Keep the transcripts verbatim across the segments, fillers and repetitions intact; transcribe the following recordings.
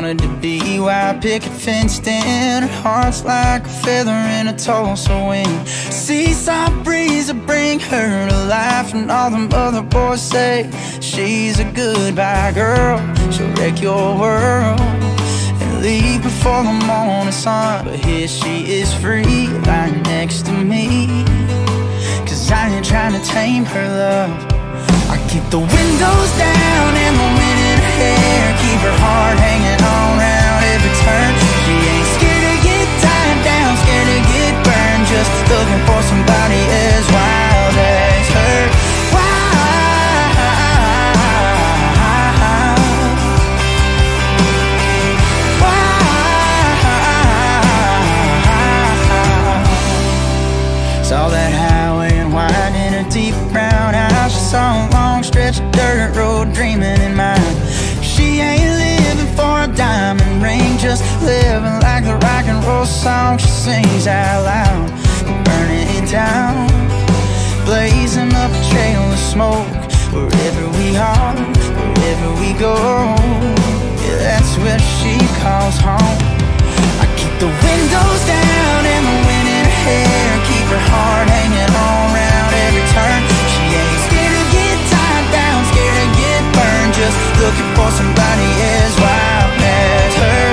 wanted to be wild picket fenced in. Her heart's like a feather in a Tulsa wind. Seaside breeze will bring her to life, and all them other boys say she's a goodbye girl. She'll wreck your world and leave before the morning sun. But here she is free, lying next to me, 'cause I ain't trying to tame her love. I keep the windows down and the wind in her hair, keep her heart hanging on round every turn. She ain't scared to get tied down, scared to get burned, just looking for somebody as wild as her. Wild, wild. Saw that highway and wine in a deep brown house. She saw a long stretch of dirt road dreaming in mind. She ain't living for a diamond ring, just living like the rock and roll song she sings out loud. Burning it down, blazing up a trail of smoke. Wherever we are, wherever we go, yeah, that's where she calls home. I keep the windows down and the wind in her hair, keep her heart hanging on round every turn. She ain't scared to get tied down, scared to get burned, just looking for somebody as wild as her.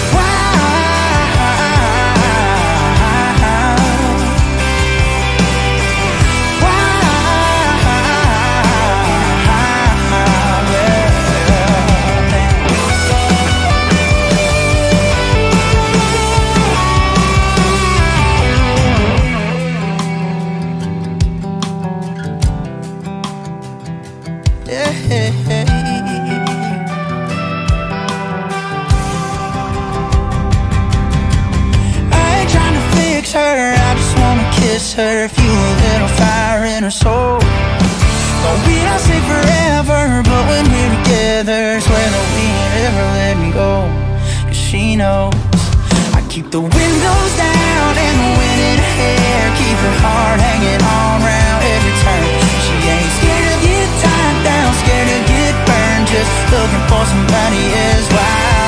Her, feel a little fire in her soul. But we don't say forever, but when we're together, swear that we ain't ever letting go. 'Cause she knows I keep the windows down and the wind in her hair, keep her heart hanging on round every turn. She ain't scared to get tied down, scared to get burned, just looking for somebody as wild